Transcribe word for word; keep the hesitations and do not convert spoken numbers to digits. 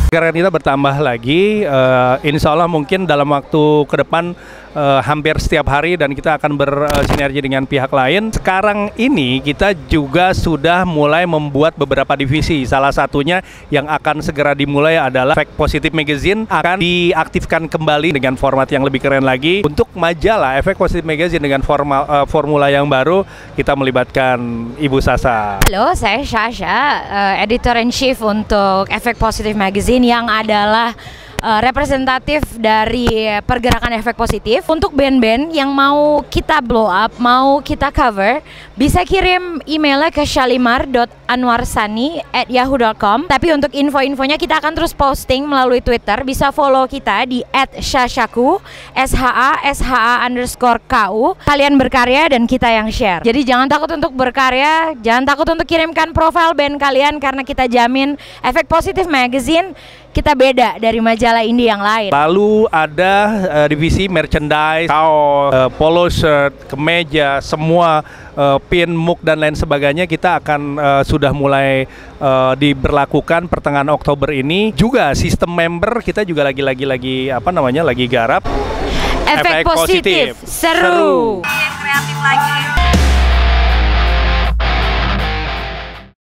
Karena kita bertambah lagi, uh, insya Allah mungkin dalam waktu ke depan uh, hampir setiap hari dan kita akan bersinergi dengan pihak lain. Sekarang ini kita juga sudah mulai membuat beberapa divisi. Salah satunya yang akan segera dimulai adalah Efek Positif Magazine akan diaktifkan kembali dengan format yang lebih keren lagi. Untuk majalah Efek Positif Magazine dengan formal, uh, formula yang baru, kita melibatkan Ibu Sasa. Halo, saya Sasha, uh, Editor in Chief untuk Efek Positif Magazine yang adalah uh, representatif dari pergerakan efek positif. Untuk band-band yang mau kita blow up, mau kita cover, bisa kirim emailnya ke shalimar dot anwarsani at yahoo dot com. Tapi untuk info-infonya kita akan terus posting melalui Twitter. Bisa follow kita di at shashaku, S H A S H A underscore K U. Kalian berkarya dan kita yang share. Jadi jangan takut untuk berkarya, jangan takut untuk kirimkan profil band kalian, karena kita jamin Efek Positif Magazine kita beda dari majalah indie yang lain. Lalu ada uh, divisi merchandise, kaos, uh, polo shirt, kemeja, semua uh, pin, mug dan lain sebagainya kita akan uh, sudah mulai uh, diberlakukan pertengahan Oktober ini. Juga sistem member kita juga lagi-lagi lagi apa namanya lagi garap. Efek, Efek positif, positif, seru. Yang kreatif lagi.